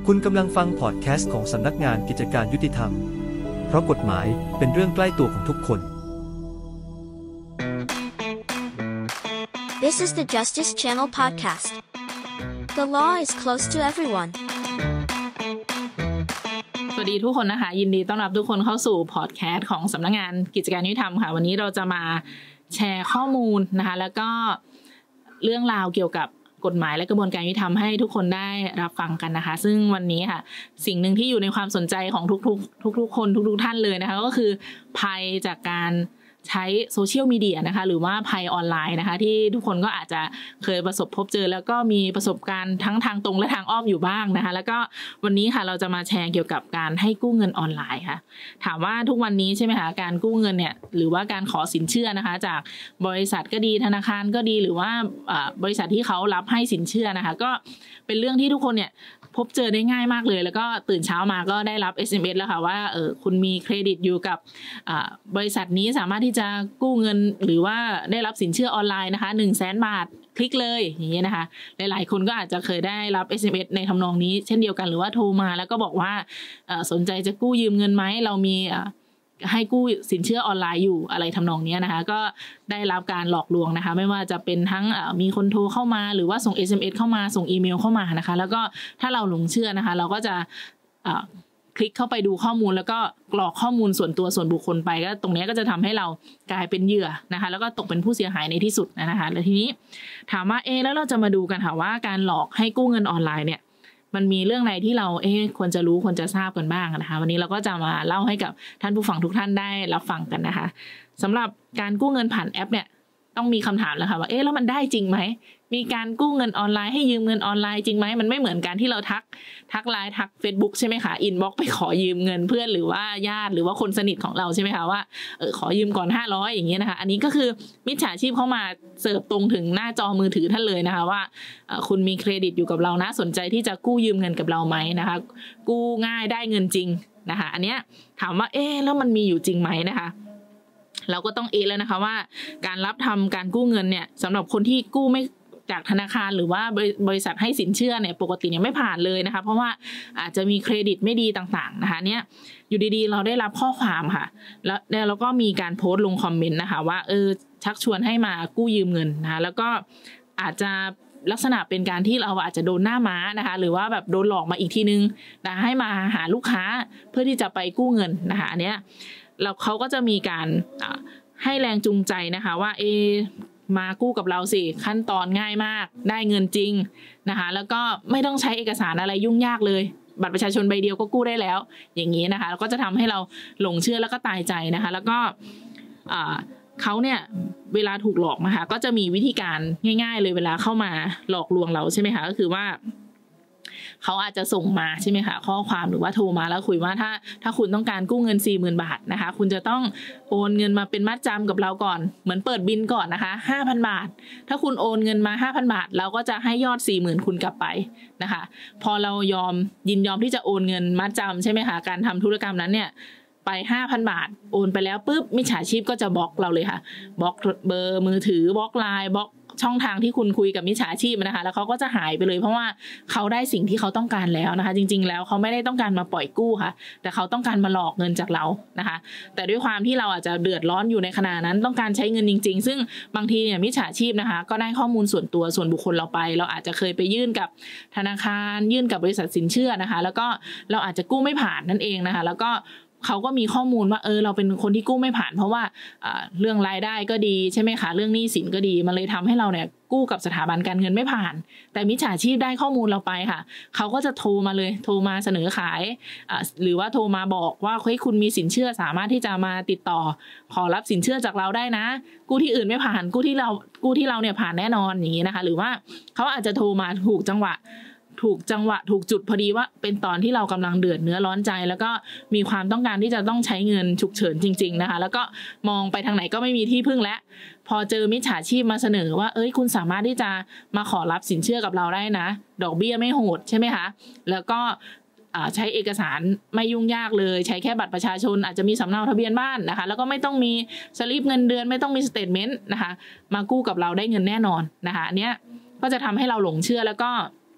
คุณกำลังฟังพอดแคสต์ของสำนักงานกิจการยุติธรรมเพราะกฎหมายเป็นเรื่องใกล้ตัวของทุกคน This is the Justice Channel podcast. The law is close to everyone. สวัสดีทุกคนนะคะยินดีต้อนรับทุกคนเข้าสู่พอดแคสต์ของสำนักงานกิจการยุติธรรมค่ะวันนี้เราจะมาแชร์ข้อมูลนะคะแล้วก็เรื่องราวเกี่ยวกับกฎหมายและกระบวนการยุติธรรมให้ทุกคนได้รับฟังกันนะคะซึ่งวันนี้ค่ะสิ่งหนึ่งที่อยู่ในความสนใจของทุกคนทุกท่านเลยนะคะก็คือภัยจากการใช้โซเชียลมีเดียนะคะหรือว่าภัยออนไลน์นะคะที่ทุกคนก็อาจจะเคยประสบพบเจอแล้วก็มีประสบการณ์ทั้งทางตรงและทางอ้อมอยู่บ้างนะคะแล้วก็วันนี้ค่ะเราจะมาแชร์เกี่ยวกับการให้กู้เงินออนไลน์ค่ะถามว่าทุกวันนี้ใช่ไหมคะการกู้เงินเนี่ยหรือว่าการขอสินเชื่อนะคะจากบริษัทก็ดีธนาคารก็ดีหรือว่าบริษัทที่เขารับให้สินเชื่อนะคะก็เป็นเรื่องที่ทุกคนเนี่ยพบเจอได้ง่ายมากเลยแล้วก็ตื่นเช้ามาก็ได้รับ SMS แล้วค่ะว่าคุณมีเครดิตอยู่กับบริษัทนี้สามารถที่จะกู้เงินหรือว่าได้รับสินเชื่อออนไลน์นะคะ 100,000 บาทคลิกเลยอย่างเงี้ยนะคะหลายๆคนก็อาจจะเคยได้รับ SMS ในทำนองนี้เช่นเดียวกันหรือว่าโทรมาแล้วก็บอกว่าสนใจจะกู้ยืมเงินไหมเรามีให้กู้สินเชื่อออนไลน์อยู่อะไรทำนองนี้นะคะก็ได้รับการหลอกลวงนะคะไม่ว่าจะเป็นทั้งมีคนโทรเข้ามาหรือว่าส่ง SMS เข้ามาส่งอีเมลเข้ามานะคะแล้วก็ถ้าเราหลงเชื่อนะคะเราก็จะคลิกเข้าไปดูข้อมูลแล้วก็กรอกข้อมูลส่วนตัวส่วนบุคคลไปก็ตรงนี้ก็จะทำให้เรากลายเป็นเหยื่อนะคะแล้วก็ตกเป็นผู้เสียหายในที่สุดนะคะแล้วทีนี้ถามว่าแล้วเราจะมาดูกันค่ะว่าการหลอกให้กู้เงินออนไลน์เนี่ยมันมีเรื่องไหนที่เราควรจะรู้ควรจะทราบกันบ้างนะคะวันนี้เราก็จะมาเล่าให้กับท่านผู้ฟังทุกท่านได้รับฟังกันนะคะสำหรับการกู้เงินผ่านแอปเนี่ยต้องมีคำถามแล้วค่ะว่าแล้วมันได้จริงไหมมีการกู้เงินออนไลน์ให้ยืมเงินออนไลน์จริงไหมมันไม่เหมือนการที่เราทักไลน์ทัก Facebook ใช่ไหมคะอินบ็อกซ์ไปขอยืมเงินเพื่อนหรือว่าญาติหรือว่าคนสนิทของเราใช่ไหมคะว่าขอยืมก่อน500อย่างเงี้ยนะคะอันนี้ก็คือมิจฉาชีพเข้ามาเสิร์ฟตรงถึงหน้าจอมือถือท่านเลยนะคะว่าคุณมีเครดิตอยู่กับเรานะสนใจที่จะกู้ยืมเงินกับเราไหมนะคะกู้ง่ายได้เงินจริงนะคะอันเนี้ยถามว่าแล้วมันมีอยู่จริงไหมนะคะเราก็ต้องแล้วนะคะว่าการรับทำการกู้เงินเนี่ยสำหรับคนที่กู้ไม่จากธนาคารหรือว่าบริษัทให้สินเชื่อเนี่ยปกติเนี่ยไม่ผ่านเลยนะคะเพราะว่าอาจจะมีเครดิตไม่ดีต่างๆนะคะเนี่ยอยู่ดีๆเราได้รับข้อความค่ะแล้วเราก็มีการโพสต์ลงคอมเมนต์นะคะว่าชักชวนให้มากู้ยืมเงินนะคะแล้วก็อาจจะลักษณะเป็นการที่เราอาจจะโดนหน้าม้านะคะหรือว่าแบบโดนหลอกมาอีกทีนึงนะให้มาหาลูกค้าเพื่อที่จะไปกู้เงินนะคะอันเนี้ยเขาก็จะมีการให้แรงจูงใจนะคะว่ามากู้กับเราสิขั้นตอนง่ายมากได้เงินจริงนะคะแล้วก็ไม่ต้องใช้เอกสารอะไรยุ่งยากเลยบัตรประชาชนใบเดียวก็กู้ได้แล้วอย่างนี้นะคะแล้วก็จะทำให้เราหลงเชื่อแล้วก็ตายใจนะคะแล้วก็เขาเนี่ยเวลาถูกหลอกนะคะก็จะมีวิธีการง่ายๆเลยเวลาเข้ามาหลอกลวงเราใช่ไหมคะก็คือว่าเขาอาจจะส่งมาใช่ไหมคะข้อความหรือว่าโทรมาแล้วคุยว่าถ้าคุณต้องการกู้เงิน 40,000 บาทนะคะคุณจะต้องโอนเงินมาเป็นมัดจำกับเราก่อนเหมือนเปิดบิลก่อนนะคะ 5,000 บาทถ้าคุณโอนเงินมา 5,000 บาทเราก็จะให้ยอด 40,000 คุณกลับไปนะคะพอเรายินยอมที่จะโอนเงินมัดจำใช่ไหมคะการทำธุรกรรมนั้นเนี่ยไป 5,000 บาทโอนไปแล้วปุ๊บมิจฉาชีพก็จะบล็อกเราเลยค่ะบล็อกเบอร์มือถือบล็อกไลน์บล็อกช่องทางที่คุณคุยกับมิจฉาชีพนะคะแล้วเขาก็จะหายไปเลยเพราะว่าเขาได้สิ่งที่เขาต้องการแล้วนะคะจริงๆแล้วเขาไม่ได้ต้องการมาปล่อยกู้ค่ะแต่เขาต้องการมาหลอกเงินจากเรานะคะแต่ด้วยความที่เราอาจจะเดือดร้อนอยู่ในขณะนั้นต้องการใช้เงินจริงๆซึ่งบางทีเนี่ยมิจฉาชีพนะคะก็ได้ข้อมูลส่วนตัวส่วนบุคคลเราไปเราอาจจะเคยไปยื่นกับธนาคารยื่นกับบริษัทสินเชื่อนะคะแล้วก็เราอาจจะกู้ไม่ผ่านนั่นเองนะคะแล้วก็เขาก็มีข้อมูลว่าเราเป็นคนที่กู้ไม่ผ่านเพราะว่าเรื่องรายได้ก็ดีใช่ไหมคะเรื่องหนี้สินก็ดีมันเลยทำให้เราเนี่ยกู้กับสถาบันการเงินไม่ผ่านแต่มิจฉาชีพได้ข้อมูลเราไปค่ะเขาก็จะโทรมาเลยโทรมาเสนอขายหรือว่าโทรมาบอกว่าเฮ้ยคุณมีสินเชื่อสามารถที่จะมาติดต่อขอรับสินเชื่อจากเราได้นะกู้ที่อื่นไม่ผ่านกู้ที่เราเนี่ยผ่านแน่นอนอย่างนี้นะคะหรือว่าเขาอาจจะโทรมาถูกจังหวะถูกจุดพอดีว่าเป็นตอนที่เรากำลังเดือดเนื้อร้อนใจแล้วก็มีความต้องการที่จะต้องใช้เงินฉุกเฉินจริงๆนะคะแล้วก็มองไปทางไหนก็ไม่มีที่พึ่งแล้วพอเจอมิจฉาชีพมาเสนอว่าคุณสามารถที่จะมาขอรับสินเชื่อกับเราได้นะดอกเบี้ยไม่โหดใช่ไหมคะแล้วก็ใช้เอกสารไม่ยุ่งยากเลยใช้แค่บัตรประชาชนอาจจะมีสำเนาทะเบียนบ้านนะคะแล้วก็ไม่ต้องมีสลิปเงินเดือนไม่ต้องมีสเตทเมนต์นะคะมากู้กับเราได้เงินแน่นอนนะคะอันเนี้ยก็จะทำให้เราหลงเชื่อแล้วก็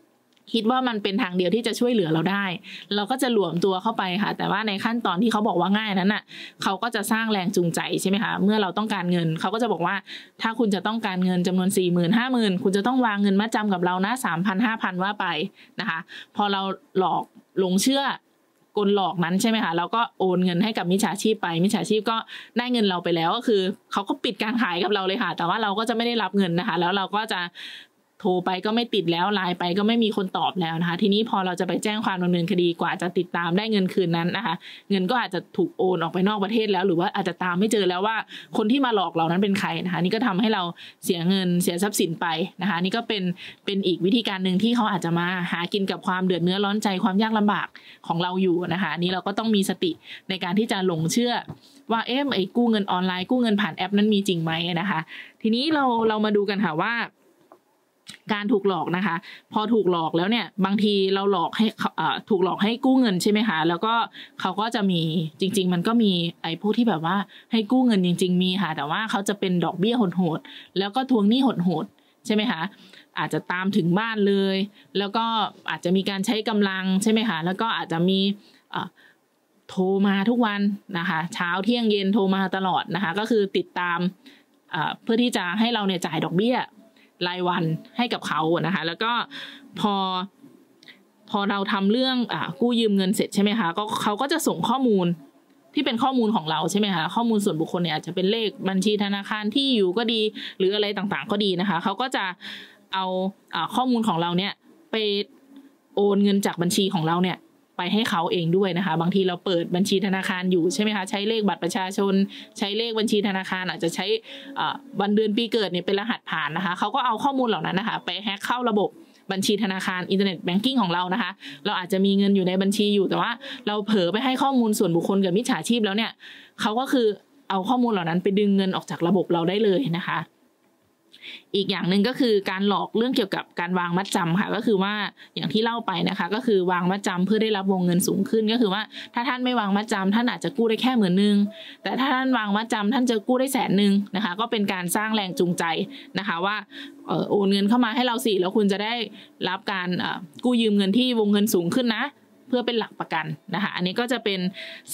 คิดว่ามันเป็นทางเดียวที่จะช่วยเหลือเราได้เราก็จะหลวมตัวเข้าไปค่ะแต่ว่าในขั้นตอนที่เขาบอกว่าง่ายนั้นน่ะเขาก็จะสร้างแรงจูงใจใช่ไหมคะเมื่อเราต้องการเงินเขาก็จะบอกว่าถ้าคุณจะต้องการเงินจำนวน 40,000 50,000 คุณจะต้องวางเงินมัดจำกับเรานะ 3,000 5,000 ว่าไปนะคะพอเราหลอกหลงเชื่อกลหลอกนั้นใช่ไหมคะเราก็โอนเงินให้กับมิจฉาชีพไปมิจฉาชีพก็ได้เงินเราไปแล้วก็คือเขาก็ปิดการขายกับเราเลยค่ะแต่ว่าเราก็จะไม่ได้รับเงินนะคะแล้วเราก็จะโทรไปก็ไม่ติดแล้วไลน์ไปก็ไม่มีคนตอบแล้วนะคะทีนี้พอเราจะไปแจ้งความดำเนินคดีกว่าจะติดตามได้เงินคืนนั้นนะคะเงินก็อาจจะถูกโอนออกไปนอกประเทศแล้วหรือว่าอาจจะตามไม่เจอแล้วว่าคนที่มาหลอกเรานั้นเป็นใครนะคะนี่ก็ทำให้เราเสียเงินเสียทรัพย์สินไปนะคะนี่ก็เป็นอีกวิธีการหนึ่งที่เขาอาจจะมาหากินกับความเดือดเนื้อร้อนใจความยากลำบากของเราอยู่นะคะนี่เราก็ต้องมีสติในการที่จะหลงเชื่อว่าไอ้กู้เงินออนไลน์กู้เงินผ่านแอปนั้นมีจริงไหมนะคะทีนี้เรามาดูกันค่ะว่าการถูกหลอกนะคะพอถูกหลอกแล้วเนี่ยบางทีเราหลอกให้ถูกหลอกให้กู้เงินใช่ไหมคะแล้วก็เขาก็จะมีจริงๆมันก็มีไอ้พวกที่แบบว่าให้กู้เงินจริงๆมีค่ะแต่ว่าเขาจะเป็นดอกเบี้ยโหดๆแล้วก็ทวงหนี้โหดๆใช่ไหมคะอาจจะตามถึงบ้านเลยแล้วก็อาจจะมีการใช้กำลังใช่ไหมคะแล้วก็อาจจะมีโทรมาทุกวันนะคะเช้าเที่ยงเย็นโทรมาตลอดนะคะก็คือติดตามเพื่อที่จะให้เราเนี่ยจ่ายดอกเบี้ยรายวันให้กับเขานะคะแล้วก็พอเราทำเรื่องกู้ยืมเงินเสร็จใช่ไหมคะก็เขาก็จะส่งข้อมูลที่เป็นข้อมูลของเราใช่ไหมคะข้อมูลส่วนบุคคลเนี่ยอาจจะเป็นเลขบัญชีธนาคารที่อยู่ก็ดีหรืออะไรต่างๆก็ดีนะคะเขาก็จะเอาข้อมูลของเราเนี่ยไปโอนเงินจากบัญชีของเราเนี่ยไปให้เขาเองด้วยนะคะบางทีเราเปิดบัญชีธนาคารอยู่ใช่ไหมคะใช้เลขบัตรประชาชนใช้เลขบัญชีธนาคารอาจจะใช้วันเดือนปีเกิดเนี่ยเป็นรหัสผ่านนะคะเขาก็เอาข้อมูลเหล่านั้นนะคะไปแฮ็กเข้าระบบบัญชีธนาคารอินเทอร์เน็ตแบงกิ้งของเรานะคะเราอาจจะมีเงินอยู่ในบัญชีอยู่แต่ว่าเราเผลอไปให้ข้อมูลส่วนบุคคลกับมิจฉาชีพแล้วเนี่ยเขาก็คือเอาข้อมูลเหล่านั้นไปดึงเงินออกจากระบบเราได้เลยนะคะอีกอย่างหนึ่งก็คือการหลอกเรื่องเกี่ยวกับการวางมัดจำค่ะก็คือว่าอย่างที่เล่าไปนะคะก็คือวางมัดจำเพื่อได้รับวงเงินสูงขึ้นก็คือว่าถ้าท่านไม่วางมัดจำท่านอาจจะกู้ได้แค่10,000แต่ถ้าท่านวางมัดจำท่านจะกู้ได้100,000นะคะก็เป็นการสร้างแรงจูงใจนะคะว่าโอนเงินเข้ามาให้เราสิแล้วคุณจะได้รับการกู้ยืมเงินที่วงเงินสูงขึ้นนะเพื่อเป็นหลักประกันนะคะอันนี้ก็จะเป็น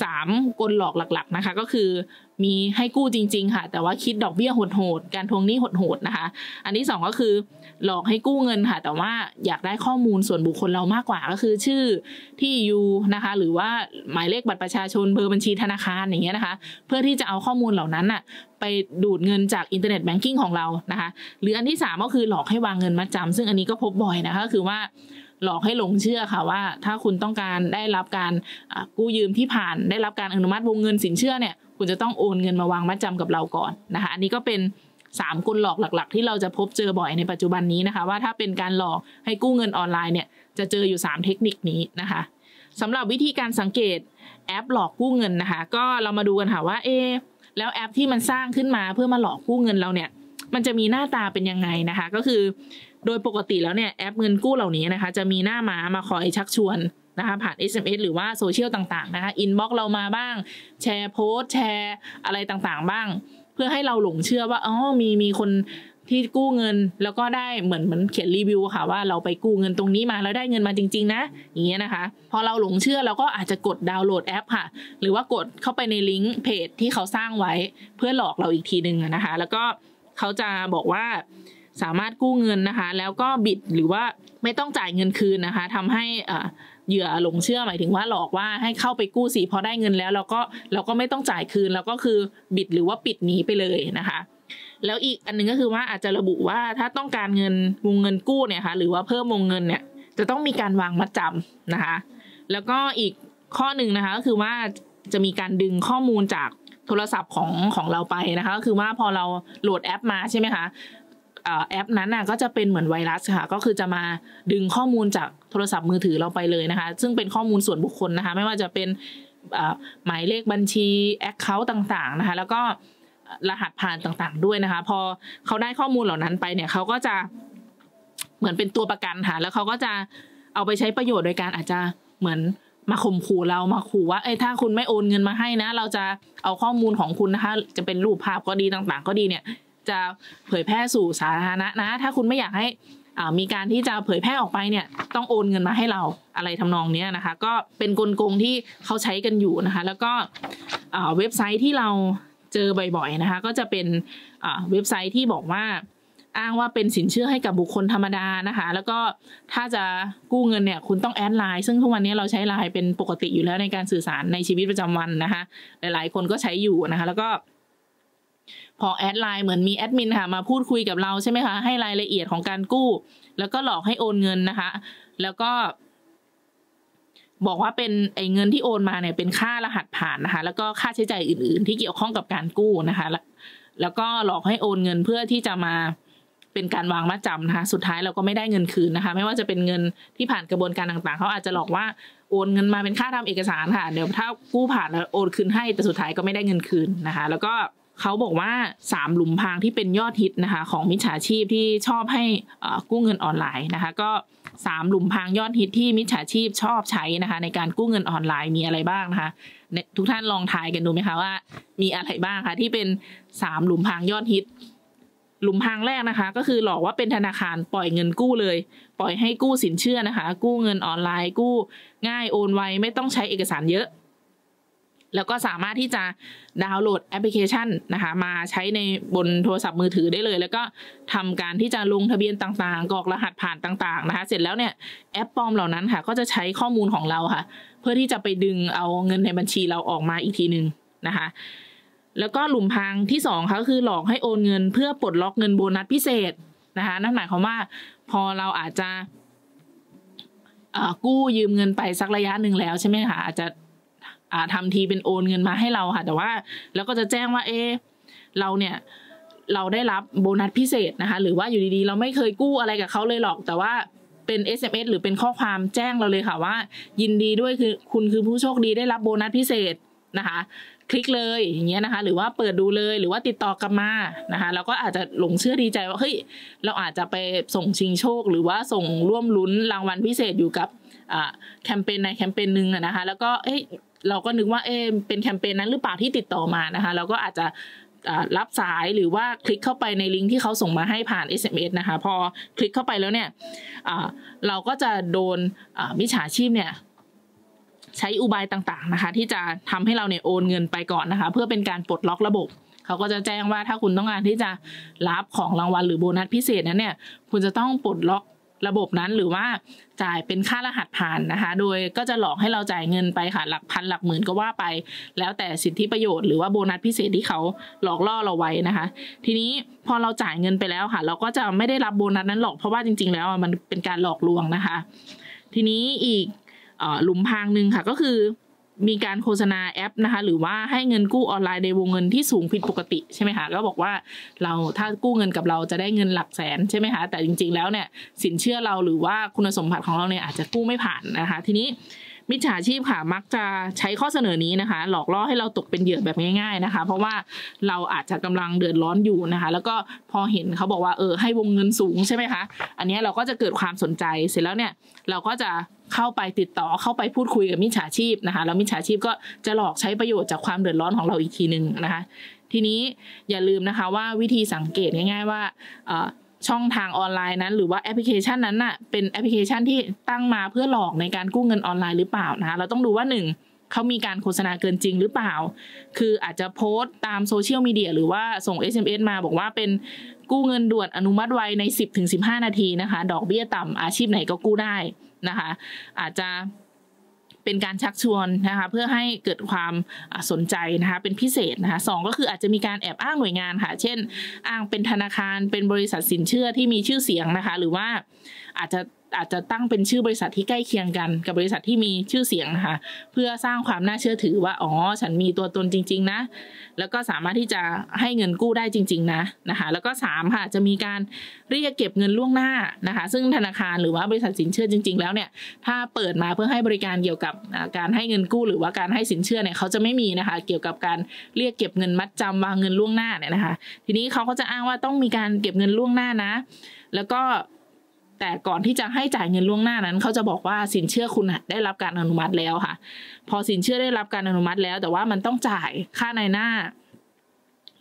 3กลหลอกหลักๆนะคะก็คือมีให้กู้จริงๆค่ะแต่ว่าคิดดอกเบี้ยโหดๆการทวงหนี้โหดๆนะคะอันที่2ก็คือหลอกให้กู้เงินค่ะแต่ว่าอยากได้ข้อมูลส่วนบุคคลเรามากกว่าก็คือชื่อที่อยู่นะคะหรือว่าหมายเลขบัตรประชาชนเบอร์บัญชีธนาคารอย่างเงี้ยนะคะเพื่อที่จะเอาข้อมูลเหล่านั้นน่ะไปดูดเงินจากอินเทอร์เน็ตแบงกิ้งของเรานะคะหรืออันที่3ก็คือหลอกให้วางเงินมัดจำซึ่งอันนี้ก็พบบ่อยนะคะก็คือว่าหลอกให้หลงเชื่อค่ะว่าถ้าคุณต้องการได้รับการกู้ยืมที่ผ่านได้รับการอนุมัติวงเงินสินเชื่อเนี่ยคุณจะต้องโอนเงินมาวางมัดจำกับเราก่อนนะคะอันนี้ก็เป็น3กลหลอกหลักๆที่เราจะพบเจอบ่อยในปัจจุบันนี้นะคะว่าถ้าเป็นการหลอกให้กู้เงินออนไลน์เนี่ยจะเจออยู่3เทคนิคนี้นะคะสำหรับวิธีการสังเกตแอปหลอกกู้เงินนะคะก็เรามาดูกันค่ะว่าแล้วแอปที่มันสร้างขึ้นมาเพื่อมาหลอกกู้เงินเราเนี่ยมันจะมีหน้าตาเป็นยังไงนะคะก็คือโดยปกติแล้วเนี่ยแอปเงินกู้เหล่านี้นะคะจะมีหน้าม้ามาคอยชักชวนนะคะผ่าน SMS หรือว่าโซเชียลต่างๆนะคะอินบ็อกซ์เรามาบ้างแชร์โพสต์แชร์อะไรต่างๆบ้างเพื่อให้เราหลงเชื่อว่ามีคนที่กู้เงินแล้วก็ได้เหมือนเขียนรีวิวค่ะว่าเราไปกู้เงินตรงนี้มาแล้วได้เงินมาจริงๆนะอย่างเงี้ยนะคะพอเราหลงเชื่อเราก็อาจจะกดดาวน์โหลดแอปค่ะหรือว่ากดเข้าไปในลิงก์เพจที่เขาสร้างไว้เพื่อหลอกเราอีกทีนึงนะคะแล้วก็เขาจะบอกว่าสามารถกู้เงินนะคะแล้วก็บิดหรือว่าไม่ต้องจ่ายเงินคืนนะคะทำให้เหยื่อหลงเชื่อหมายถึงว่าหลอกว่าให้เข้าไปกู้สิพอได้เงินแล้วเราก็ไม่ต้องจ่ายคืนแล้วก็คือบิดหรือว่าปิดหนีไปเลยนะคะแล้วอีกอันนึงก็คือว่าอาจจะระบุว่าถ้าต้องการวงเงินกู้เนี่ยค่ะหรือว่าเพิ่มวงเงินเนี่ยจะต้องมีการวางมัดจำนะคะแล้วก็อีกข้อหนึ่งนะคะก็คือว่าจะมีการดึงข้อมูลจากโทรศัพท์ของเราไปนะคะก็คือว่าพอเราโหลดแอปมาใช่ไหมคะแอปนั้นก็จะเป็นเหมือนไวรัสค่ะก็คือจะมาดึงข้อมูลจากโทรศัพท์มือถือเราไปเลยนะคะซึ่งเป็นข้อมูลส่วนบุคคลนะคะไม่ว่าจะเป็นหมายเลขบัญชีแอคเคาท์ต่างๆนะคะแล้วก็รหัสผ่านต่างๆด้วยนะคะพอเขาได้ข้อมูลเหล่านั้นไปเนี่ยเขาก็จะเหมือนเป็นตัวประกันค่ะแล้วเขาก็จะเอาไปใช้ประโยชน์โดยการอาจจะเหมือนมาข่มขู่เรามาขู่ว่าถ้าคุณไม่โอนเงินมาให้นะเราจะเอาข้อมูลของคุณนะคะจะเป็นรูปภาพก็ดีต่างๆก็ดีเนี่ยจะเผยแพร่สู่สาธารณะนะถ้าคุณไม่อยากให้มีการที่จะเผยแพร่ออกไปเนี่ยต้องโอนเงินมาให้เราอะไรทำนองนี้นะคะก็เป็นกลโกงที่เขาใช้กันอยู่นะคะแล้วก็เว็บไซต์ที่เราเจอบ่อยๆนะคะก็จะเป็นเว็บไซต์ที่บอกว่าอ้างว่าเป็นสินเชื่อให้กับบุคคลธรรมดานะคะแล้วก็ถ้าจะกู้เงินเนี่ยคุณต้องแอดไลน์ซึ่งทุกวันนี้เราใช้ไลน์เป็นปกติอยู่แล้วในการสื่อสารในชีวิตประจำวันนะคะหลายๆคนก็ใช้อยู่นะคะแล้วก็พอแอดไลน์เหมือนมีแอดมินค่ะมาพูดคุยกับเราใช่ไหมคะให้รายละเอียดของการกู้แล้วก็หลอกให้โอนเงินนะคะแล้วก็บอกว่าเป็นเงินที่โอนมาเนี่ยเป็นค่ารหัสผ่านนะคะแล้วก็ค่าใช้จ่ายอื่นๆที่เกี่ยวข้องกับการกู้นะคะแล้วก็หลอกให้โอนเงินเพื่อที่จะมาเป็นการวางมัดจำนะคะสุดท้ายเราก็ไม่ได้เงินคืนนะคะไม่ว่าจะเป็นเงินที่ผ่านกระบวนการต่างๆเขาอาจจะหลอกว่าโอนเงินมาเป็นค่าทำเอกสารค่ะเดี๋ยวถ้ากู้ผ่านแล้วโอนคืนให้แต่สุดท้ายก็ไม่ได้เงินคืนนะคะแล้วก็เขาบอกว่า3หลุมพรางที่เป็นยอดฮิตนะคะของมิจฉาชีพที่ชอบให้กู้เงินออนไลน์นะคะก็3หลุมพรางยอดฮิตที่มิจฉาชีพชอบใช้นะคะในการกู้เงินออนไลน์มีอะไรบ้างนะคะทุกท่านลองทายกันดูไหมคะว่ามีอะไรบ้างคะที่เป็น3หลุมพรางยอดฮิตหลุมพรางแรกนะคะก็คือหลอกว่าเป็นธนาคารปล่อยเงินกู้เลยปล่อยให้กู้สินเชื่อนะคะกู้เงินออนไลน์กู้ง่ายโอนไวไม่ต้องใช้เอกสารเยอะแล้วก็สามารถที่จะดาวน์โหลดแอปพลิเคชันนะคะมาใช้ในบนโทรศัพท์มือถือได้เลยแล้วก็ทำการที่จะลงทะเบียนต่างๆกรอกรหัสผ่านต่างๆนะคะเสร็จแล้วเนี่ยแอปปลอมเหล่านั้นค่ะก็จะใช้ข้อมูลของเราค่ะเพื่อที่จะไปดึงเอาเงินในบัญชีเราออกมาอีกทีนึงนะคะแล้วก็หลุมพรางที่2ค่ะก็คือหลอกให้โอนเงินเพื่อปลดล็อกเงินโบนัสพิเศษนะคะนั่นหมายความว่าพอเราอาจจะกู้ยืมเงินไปสักระยะหนึ่งแล้วใช่ไหมคะอาจจะทำทีเป็นโอนเงินมาให้เราค่ะแต่ว่าแล้วก็จะแจ้งว่าเราเนี่ยเราได้รับโบนัสพิเศษนะคะหรือว่าอยู่ดีๆเราไม่เคยกู้อะไรกับเขาเลยหรอกแต่ว่าเป็น SMS หรือเป็นข้อความแจ้งเราเลยค่ะว่ายินดีด้วยคือคุณคือผู้โชคดีได้รับโบนัสพิเศษนะคะคลิกเลยอย่างเงี้ยนะคะหรือว่าเปิดดูเลยหรือว่าติดต่อกลับมานะคะแล้วก็อาจจะหลงเชื่อดีใจว่าเฮ้ยเราอาจจะไปส่งชิงโชคหรือว่าส่งร่วมลุ้นรางวัลพิเศษอยู่กับแคมเปญในแคมเปญนึงนะคะแล้วก็เราก็นึกว่าเป็นแคมเปญนั้นหรือเปล่าที่ติดต่อมานะคะเราก็อาจจะรับสายหรือว่าคลิกเข้าไปในลิงก์ที่เขาส่งมาให้ผ่าน SMS นะคะพอคลิกเข้าไปแล้วเนี่ยเราก็จะโดนมิจฉาชีพเนี่ยใช้อุบายต่างๆนะคะที่จะทำให้เราเนี่ยโอนเงินไปก่อนนะคะเพื่อเป็นการปลดล็อกระบบเขาก็จะแจ้งว่าถ้าคุณต้องการที่จะรับของรางวัลหรือโบนัสพิเศษนั้นเนี่ยคุณจะต้องปลดล็อกระบบนั้นหรือว่าจ่ายเป็นค่ารหัสผ่านนะคะโดยก็จะหลอกให้เราจ่ายเงินไปค่ะหลักพันหลักหมื่นก็ว่าไปแล้วแต่สิทธิประโยชน์หรือว่าโบนัสพิเศษที่เขาหลอกล่อเราไว้นะคะทีนี้พอเราจ่ายเงินไปแล้วค่ะเราก็จะไม่ได้รับโบนัสนั้นหรอกเพราะว่าจริงๆแล้วมันเป็นการหลอกลวงนะคะทีนี้อีกหลุมพรางนึงค่ะก็คือมีการโฆษณาแอปนะคะหรือว่าให้เงินกู้ออนไลน์ในวงเงินที่สูงผิดปกติใช่ไหมคะก็บอกว่าเราถ้ากู้เงินกับเราจะได้เงินหลักแสนใช่ไหมคะแต่จริงๆแล้วเนี่ยสินเชื่อเราหรือว่าคุณสมบัติของเราเนี่ยอาจจะกู้ไม่ผ่านนะคะทีนี้มิจฉาชีพค่ะมักจะใช้ข้อเสนอนี้นะคะหลอกล่อให้เราตกเป็นเหยื่อแบบง่ายๆนะคะเพราะว่าเราอาจจะกำลังเดือดร้อนอยู่นะคะแล้วก็พอเห็นเขาบอกว่าให้วงเงินสูงใช่ไหมคะอันนี้เราก็จะเกิดความสนใจเสร็จแล้วเนี่ยเราก็จะเข้าไปติดต่อเข้าไปพูดคุยกับมิจฉาชีพนะคะแล้วมิจฉาชีพก็จะหลอกใช้ประโยชน์จากความเดือดร้อนของเราอีกทีนึงนะคะทีนี้อย่าลืมนะคะว่าวิธีสังเกตง่ายๆว่าช่องทางออนไลน์นั้นหรือว่าแอปพลิเคชันนั้นน่ะเป็นแอปพลิเคชันที่ตั้งมาเพื่อหลอกในการกู้เงินออนไลน์หรือเปล่านะคะเราต้องดูว่า1เขามีการโฆษณาเกินจริงหรือเปล่าคืออาจจะโพสต์ตามโซเชียลมีเดียหรือว่าส่ง SMS มาบอกว่าเป็นกู้เงินด่วนอนุมัติไวใน 10-15 นาทีนะคะดอกเบี้ยต่ำอาชีพไหนก็กู้ได้นะคะอาจจะเป็นการชักชวนนะคะเพื่อให้เกิดความสนใจนะคะเป็นพิเศษนะคะ2ก็คืออาจจะมีการแอบอ้างหน่วยงานค่ะเช่นอ้างเป็นธนาคารเป็นบริษัทสินเชื่อที่มีชื่อเสียงนะคะหรือว่าอาจจะตั้งเป็นชื่อบริษัทที่ใกล้เคียงกันกับบริษัทที่มีชื่อเสียงนะคะเพื่อสร้างความน่าเชื่อถือว่าฉันมีตัวตนจริงๆนะแล้วก็สามารถที่จะให้เงินกู้ได้จริงๆนะคะแล้วก็3ค่ะจะมีการเรียกเก็บเงินล่วงหน้านะคะซึ่งธนาคารหรือว่าบริษัทสินเชื่อจริงๆแล้วเนี่ยถ้าเปิดมาเพื่อให้บริการเกี่ยวกับการให้เงินกู้หรือว่าการให้สินเชื่อเนี่ยเขาจะไม่มีนะคะเกี่ยวกับการเรียกเก็บเงินมัดจำวางเงินล่วงหน้าเนี่ยนะคะทีนี้เขาก็จะอ้างว่าต้องมีการเก็บเงินล่วงหน้านะแล้วก็แต่ก่อนที่จะให้จ่ายเงินล่วงหน้านั้นเขาจะบอกว่าสินเชื่อคุณได้รับการอนุมัติแล้วค่ะพอสินเชื่อได้รับการอนุมัติแล้วแต่ว่ามันต้องจ่ายค่าในหน้า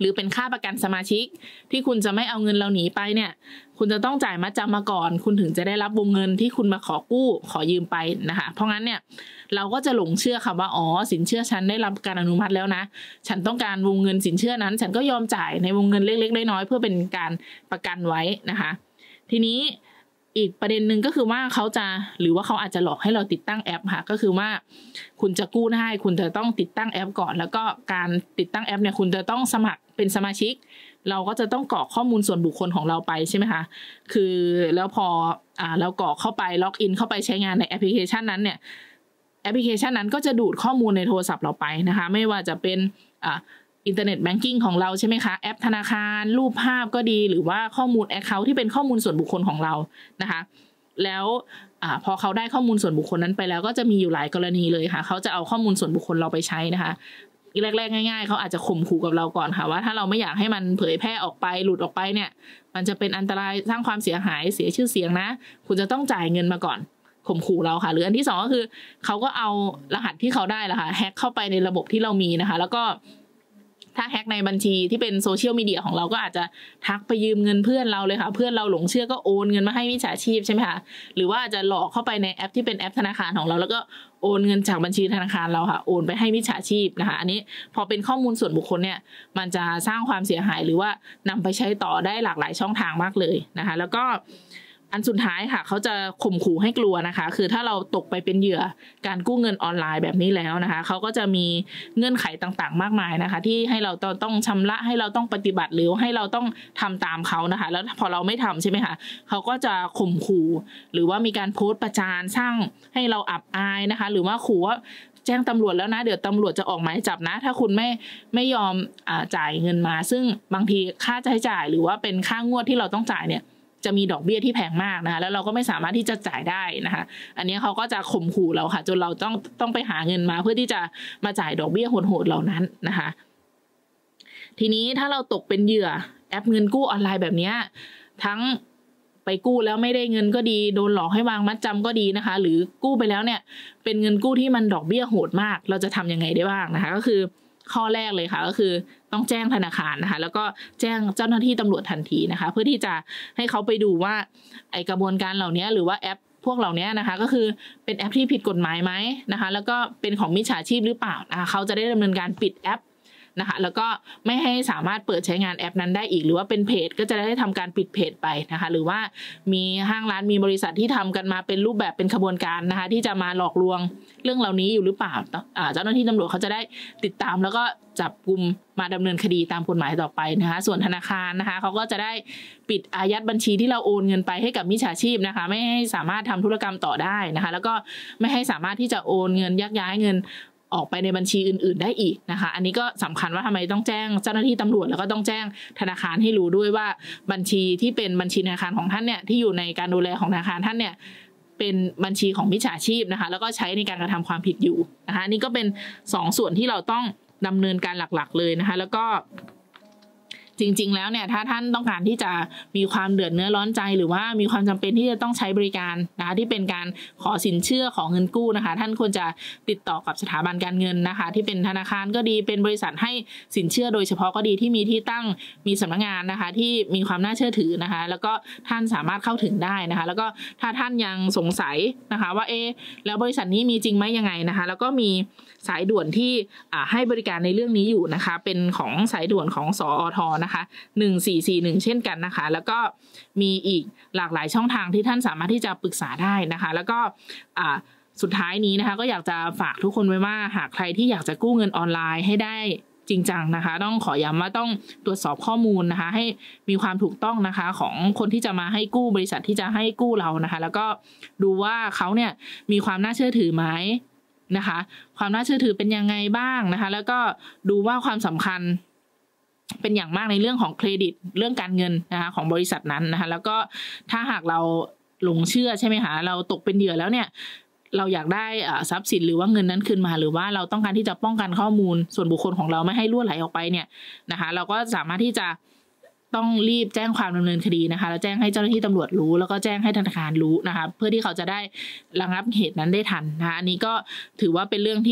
หรือเป็นค่าประกันสมาชิกที่คุณจะไม่เอาเงินเราหนีไปเนี่ยคุณจะต้องจ่ายมัดจำมาก่อนคุณถึงจะได้รับวงเงินที่คุณมาขอกู้ขอยืมไปนะคะเพราะงั้นเนี่ยเราก็จะหลงเชื่อค่ะว่าอ๋อสินเชื่อฉันได้รับการอนุมัติแล้วนะฉันต้องการวงเงินสินเชื่อนั้นฉันก็ยอมจ่ายในวงเงินเล็กๆน้อยๆเพื่อเป็นการประกันไว้นะคะทีนี้อีกประเด็นหนึ่งก็คือว่าเขาจะหรือว่าเขาอาจจะหลอกให้เราติดตั้งแอปค่ะก็คือว่าคุณจะกู้ได้คุณจะต้องติดตั้งแอปก่อนแล้วก็การติดตั้งแอปเนี่ยคุณจะต้องสมัครเป็นสมาชิกเราก็จะต้องกรอกข้อมูลส่วนบุคคลของเราไปใช่ไหมคะคือแล้วพอเรากรอกเข้าไปล็อกอินเข้าไปใช้งานในแอปพลิเคชันนั้นเนี่ยแอปพลิเคชันนั้นก็จะดูดข้อมูลในโทรศัพท์เราไปนะคะไม่ว่าจะเป็นอินเทอร์เน็ตแบงกิ้งของเราใช่ไหมคะแอปธนาคารรูปภาพก็ดีหรือว่าข้อมูลแอคเคาท์ที่เป็นข้อมูลส่วนบุคคลของเรานะคะแล้วพอเขาได้ข้อมูลส่วนบุคคลนั้นไปแล้วก็จะมีอยู่หลายกรณีเลยค่ะเขาจะเอาข้อมูลส่วนบุคคลเราไปใช้นะคะแรกๆง่ายๆเขาอาจจะข่มขู่กับเราก่อนค่ะว่าถ้าเราไม่อยากให้มันเผยแพร่ออกไปหลุดออกไปเนี่ยมันจะเป็นอันตรายสร้างความเสียหายเสียชื่อเสียงนะคุณจะต้องจ่ายเงินมาก่อนข่มขู่เราค่ะหรืออันที่สองก็คือเขาก็เอารหัสที่เขาได้ละค่ะแฮ็กเข้าไปในระบบที่เรามีนะคะแล้วก็ถ้าแฮ็กในบัญชีที่เป็นโซเชียลมีเดียของเราก็อาจจะทักไปยืมเงินเพื่อนเราเลยค่ะเพื่อนเราหลงเชื่อก็โอนเงินมาให้มิจฉาชีพใช่ไหมคะหรือว่าอาจจะหลอกเข้าไปในแอปที่เป็นแอปธนาคารของเราแล้วก็โอนเงินจากบัญชีธนาคารเราค่ะโอนไปให้มิจฉาชีพนะคะอันนี้พอเป็นข้อมูลส่วนบุคคลเนี่ยมันจะสร้างความเสียหายหรือว่านำไปใช้ต่อได้หลากหลายช่องทางมากเลยนะคะแล้วก็อันสุดท้ายค่ะเขาจะข่มขู่ให้กลัวนะคะคือถ้าเราตกไปเป็นเหยื่อการกู้เงินออนไลน์แบบนี้แล้วนะคะเขาก็จะมีเงื่อนไขต่างๆมากมายนะคะที่ให้เราต้องชำระให้เราต้องปฏิบัติหรือให้เราต้องทำตามเขานะคะแล้วพอเราไม่ทำใช่ไหมคะเขาก็จะข่มขู่หรือว่ามีการโพสต์ประจานสร้างให้เราอับอายนะคะหรือว่าขู่ว่าแจ้งตำรวจแล้วนะเดี๋ยวตำรวจจะออกหมายจับนะถ้าคุณไม่ยอมจ่ายเงินมาซึ่งบางทีค่าใช้จ่ายหรือว่าเป็นค่างวดที่เราต้องจ่ายเนี่ยจะมีดอกเบี้ยที่แพงมากนะคะแล้วเราก็ไม่สามารถที่จะจ่ายได้นะคะอันนี้เขาก็จะข่มขู่เราค่ะจนเราต้องไปหาเงินมาเพื่อที่จะมาจ่ายดอกเบี้ยโหดๆเหล่านั้นนะคะทีนี้ถ้าเราตกเป็นเหยื่อแอปเงินกู้ออนไลน์แบบนี้ทั้งไปกู้แล้วไม่ได้เงินก็ดีโดนหลอกให้วางมัดจำก็ดีนะคะหรือกู้ไปแล้วเนี่ยเป็นเงินกู้ที่มันดอกเบี้ยโหดมากเราจะทำยังไงได้บ้างนะคะก็คือข้อแรกเลยค่ะก็คือต้องแจ้งธนาคารนะคะแล้วก็แจ้งเจ้าหน้าที่ตำรวจทันทีนะคะเพื่อที่จะให้เขาไปดูว่าไอกระบวนการเหล่านี้หรือว่าแอปพวกเหล่านี้นะคะก็คือเป็นแอปที่ผิดกฎหมายไหมนะคะแล้วก็เป็นของมิจฉาชีพหรือเปล่านะคะเขาจะได้ดำเนินการปิดแอปนะคะแล้วก็ไม่ให้สามารถเปิดใช้งานแอปนั้นได้อีกหรือว่าเป็นเพจก็จะได้ทำการปิดเพจไปนะคะหรือว่ามีห้างร้านมีบริษัทที่ทำกันมาเป็นรูปแบบเป็นขบวนการนะคะที่จะมาหลอกลวงเรื่องเหล่านี้อยู่หรือเปล่าเจ้าหน้าที่ตำรวจเขาจะได้ติดตามแล้วก็จับกุมมาดำเนินคดีตามกฎหมายต่อไปนะคะส่วนธนาคารนะคะเขาก็จะได้ปิดอายัดบัญชีที่เราโอนเงินไปให้กับมิจฉาชีพนะคะไม่ให้สามารถทำธุรกรรมต่อได้นะคะแล้วก็ไม่ให้สามารถที่จะโอนเงินยักย้ายเงินออกไปในบัญชีอื่นๆได้อีกนะคะอันนี้ก็สำคัญว่าทำไมต้องแจ้งเจ้าหน้าที่ตำรวจแล้วก็ต้องแจ้งธนาคารให้รู้ด้วยว่าบัญชีที่เป็นบัญชีธนาคารของท่านเนี่ยที่อยู่ในการดูแลของธนาคารท่านเนี่ยเป็นบัญชีของมิจฉาชีพนะคะแล้วก็ใช้ในการกระทำความผิดอยู่นะคะนี่ก็เป็น2ส่วนที่เราต้องดำเนินการหลักๆเลยนะคะแล้วก็จริงๆแล้วเนี่ยถ้าท่านต้องการที่จะมีความเดือดเนื้อร้อนใจหรือว่ามีความจำเป็นที่จะต้องใช้บริการนะคะที่เป็นการขอสินเชื่อของเงินกู้นะคะท่านควรจะติดต่อกับสถาบันการเงินนะคะที่เป็นธนาคารก็ดีเป็นบริษัทให้สินเชื่อโดยเฉพาะก็ดีที่มีที่ตั้งมีสำนักงานนะคะที่มีความน่าเชื่อถือนะคะแล้วก็ท่านสามารถเข้าถึงได้นะคะแล้วก็ถ้าท่านยังสงสัยนะคะว่าแล้วบริษัทนี้มีจริงไหมยังไงนะคะแล้วก็มีสายด่วนที่ให้บริการในเรื่องนี้อยู่นะคะเป็นของสายด่วนของสอทนะคะ1441เช่นกันนะคะแล้วก็มีอีกหลากหลายช่องทางที่ท่านสามารถที่จะปรึกษาได้นะคะแล้วก็สุดท้ายนี้นะคะก็อยากจะฝากทุกคนไว้ว่าหากใครที่อยากจะกู้เงินออนไลน์ให้ได้จริงจังนะคะต้องขอย้ำว่าต้องตรวจสอบข้อมูลนะคะให้มีความถูกต้องนะคะของคนที่จะมาให้กู้บริษัทที่จะให้กู้เรานะคะแล้วก็ดูว่าเขาเนี่ยมีความน่าเชื่อถือไหมนะคะความน่าเชื่อถือเป็นยังไงบ้างนะคะแล้วก็ดูว่าความสำคัญเป็นอย่างมากในเรื่องของเครดิตเรื่องการเงินนะคะของบริษัทนั้นนะคะแล้วก็ถ้าหากเราหลงเชื่อใช่ไหมคะเราตกเป็นเหยื่อแล้วเนี่ยเราอยากได้ทรัพย์สินหรือว่าเงินนั้นคืนมาหรือว่าเราต้องการที่จะป้องกันข้อมูลส่วนบุคคลของเราไม่ให้รั่วไหลออกไปเนี่ยนะคะเราก็สามารถที่จะต้องรีบแจ้งความดำเนินคดีนะคะแล้วแจ้งให้เจ้าหน้าที่ตำรวจรู้แล้วก็แจ้งให้ธนาคารรู้นะคะเพื่อที่เขาจะได้ระงับเหตุนั้นได้ทันนะคะอันนี้ก็ถือว่าเป็นเรื่องที่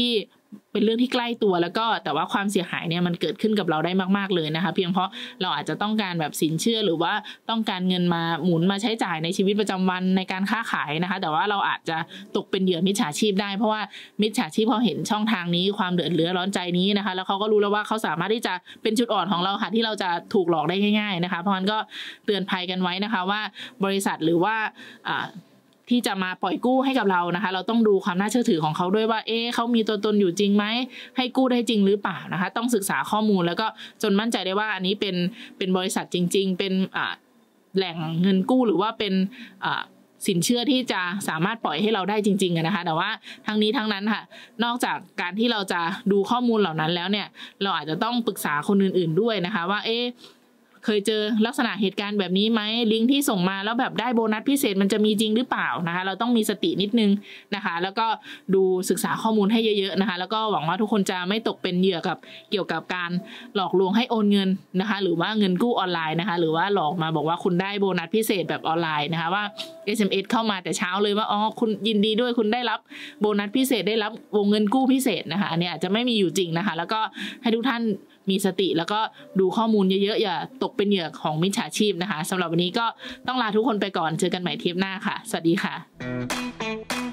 เป็นเรื่องที่ใกล้ตัวแล้วก็แต่ว่าความเสียหายเนี่ยมันเกิดขึ้นกับเราได้มากๆเลยนะคะเพียงเพราะเราอาจจะต้องการแบบสินเชื่อหรือว่าต้องการเงินมาหมุนมาใช้จ่ายในชีวิตประจำวันในการค้าขายนะคะแต่ว่าเราอาจจะตกเป็นเหยื่อมิจฉาชีพได้เพราะว่ามิจฉาชีพพอเห็นช่องทางนี้ความเดือดร้อนใจนี้นะคะแล้วเขาก็รู้แล้วว่าเขาสามารถที่จะเป็นจุดอ่อนของเราค่ะที่เราจะถูกหลอกได้ง่ายๆนะคะเพราะฉะนั้นก็เตือนภัยกันไว้นะคะว่าบริษัทหรือว่าที่จะมาปล่อยกู้ให้กับเรานะคะเราต้องดูความน่าเชื่อถือของเขาด้วยว่าเขามีตัวตนอยู่จริงไหมให้กู้ได้จริงหรือเปล่านะคะต้องศึกษาข้อมูลแล้วก็จนมั่นใจได้ว่าอันนี้เป็นบริษัทจริงๆเป็นแหล่งเงินกู้หรือว่าเป็นสินเชื่อที่จะสามารถปล่อยให้เราได้จริงๆนะคะแต่ว่าทั้งนี้ทั้งนั้นค่ะนอกจากการที่เราจะดูข้อมูลเหล่านั้นแล้วเนี่ยเราอาจจะต้องปรึกษาคนอื่นๆด้วยนะคะว่าเคยเจอลักษณะเหตุการณ์แบบนี้ไหมลิงก์ที่ส่งมาแล้วแบบได้โบนัสพิเศษมันจะมีจริงหรือเปล่านะคะเราต้องมีสตินิดนึงนะคะแล้วก็ดูศึกษาข้อมูลให้เยอะๆนะคะแล้วก็หวังว่าทุกคนจะไม่ตกเป็นเหยื่อเกี่ยวกับการหลอกลวงให้โอนเงินนะคะหรือว่าเงินกู้ออนไลน์นะคะหรือว่าหลอกมาบอกว่าคุณได้โบนัสพิเศษแบบออนไลน์นะคะว่า SMS เข้ามาแต่เช้าเลยว่าคุณยินดีด้วยคุณได้รับโบนัสพิเศษได้รับวงเงินกู้พิเศษนะคะอันนี้อาจจะไม่มีอยู่จริงนะคะแล้วก็ให้ทุกท่านมีสติแล้วก็ดูข้อมูลเยอะๆอย่าตกเป็นเหยื่อของมิจฉาชีพนะคะสำหรับวันนี้ก็ต้องลาทุกคนไปก่อนเจอกันใหม่เทปหน้าค่ะสวัสดีค่ะ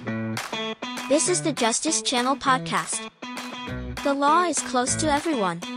This is the Justice Channel podcast. The law is close to everyone.